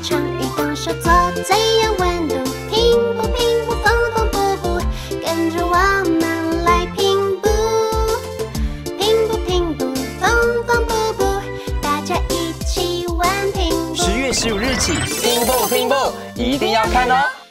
常运动手做最有温度。拼布拼布，缝缝补补，跟着我们来拼布。拼布拼布，缝缝补补，大家一起玩拼布。 10月15日起，拼布拼布，一定要看哦！